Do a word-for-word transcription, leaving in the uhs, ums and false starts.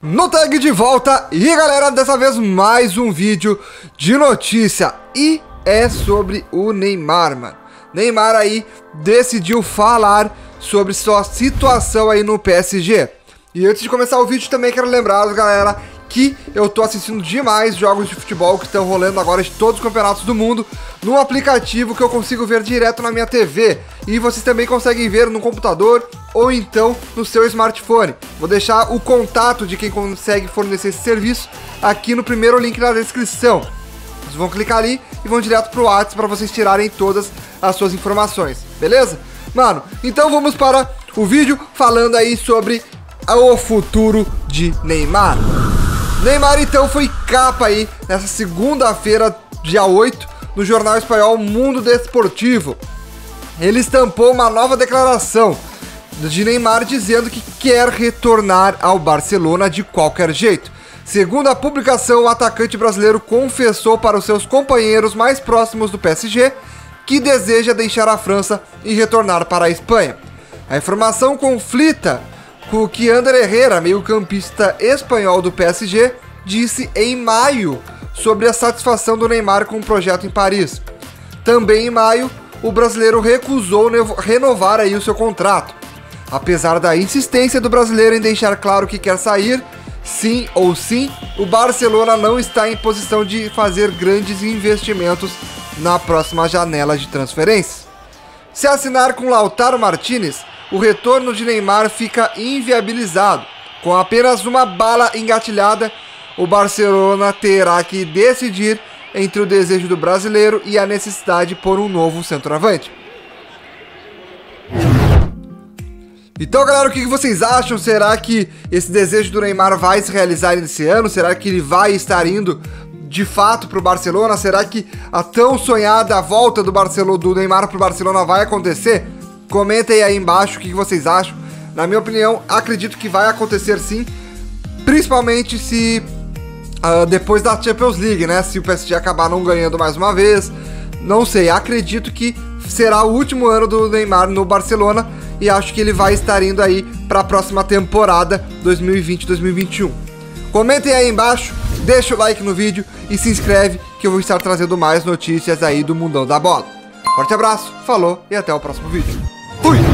No tag de volta, e galera, dessa vez mais um vídeo de notícia, e é sobre o Neymar, mano. Neymar aí decidiu falar sobre sua situação aí no P S G. E antes de começar o vídeo também quero lembrar, galera, que eu tô assistindo demais jogos de futebol que estão rolando agora de todos os campeonatos do mundo num aplicativo que eu consigo ver direto na minha T V. E vocês também conseguem ver no computador ou então no seu smartphone. Vou deixar o contato de quem consegue fornecer esse serviço aqui no primeiro link na descrição. Vocês vão clicar ali e vão direto pro WhatsApp para vocês tirarem todas as suas informações, beleza? Mano, então vamos para o vídeo falando aí sobre o futuro de Neymar. Neymar então foi capa aí nessa segunda-feira, dia oito, no jornal espanhol Mundo Desportivo. Ele estampou uma nova declaração de Neymar dizendo que quer retornar ao Barcelona de qualquer jeito. Segundo a publicação, o atacante brasileiro confessou para os seus companheiros mais próximos do P S G que deseja deixar a França e retornar para a Espanha. A informação conflita com o que Ander Herrera, meio-campista espanhol do P S G, disse em maio sobre a satisfação do Neymar com o projeto em Paris. Também em maio, o brasileiro recusou renovar aí o seu contrato. Apesar da insistência do brasileiro em deixar claro que quer sair, sim ou sim, o Barcelona não está em posição de fazer grandes investimentos na próxima janela de transferências. Se assinar com Lautaro Martínez, o retorno de Neymar fica inviabilizado. Com apenas uma bala engatilhada, o Barcelona terá que decidir entre o desejo do brasileiro e a necessidade por um novo centroavante. Então, galera, o que vocês acham? Será que esse desejo do Neymar vai se realizar nesse ano? Será que ele vai estar indo de fato para o Barcelona? Será que a tão sonhada volta do, Barcelona, do Neymar para o Barcelona vai acontecer? Comentem aí embaixo o que vocês acham. Na minha opinião, acredito que vai acontecer sim, principalmente se uh, depois da Champions League, né? Se o P S G acabar não ganhando mais uma vez, não sei. Acredito que será o último ano do Neymar no Barcelona e acho que ele vai estar indo aí para a próxima temporada dois mil e vinte, dois mil e vinte e um. Comentem aí embaixo, deixa o like no vídeo e se inscreve que eu vou estar trazendo mais notícias aí do mundão da bola. Forte abraço, falou e até o próximo vídeo. Fui!